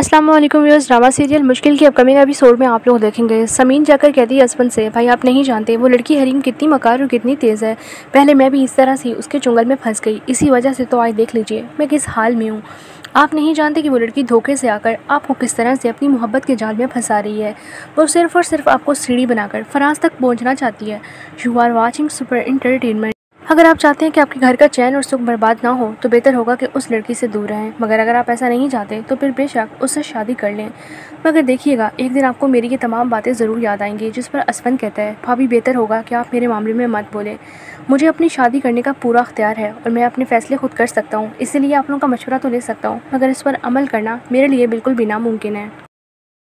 अस्सलाम वालेकुम viewers. Drama serial मुश्किल की अपकमिंग एपिसोड में आप लोग देखेंगे समीन जाकर कहती है हस्बैंड से, भाई आप नहीं जानते वो लड़की हरीम कितनी मकार और कितनी तेज़ है। पहले मैं भी इस तरह से उसके चुंगल में फंस गई, इसी वजह से तो आज देख लीजिए मैं किस हाल में हूँ। आप नहीं जानते कि वो लड़की धोखे से आकर आपको किस तरह से अपनी मोहब्बत के जाल में फंसा रही है। वो सिर्फ और सिर्फ आपको सीढ़ी बनाकर फराज तक पहुँचना चाहती है। You are watching super entertainment. अगर आप चाहते हैं कि आपके घर का चैन और सुख बर्बाद ना हो तो बेहतर होगा कि उस लड़की से दूर रहें, मगर अगर आप ऐसा नहीं चाहते तो फिर बेशक उससे शादी कर लें। मगर देखिएगा एक दिन आपको मेरी ये तमाम बातें ज़रूर याद आएंगी। जिस पर असफन कहता है, भाभी बेहतर होगा कि आप मेरे मामले में मत बोलें, मुझे अपनी शादी करने का पूरा अख्तियार है और मैं अपने फ़ैसले खुद कर सकता हूँ, इसलिए आप लोगों का मशवरा तो ले सकता हूँ, मगर इस पर अमल करना मेरे लिए बिल्कुल भी नामुमकिन है।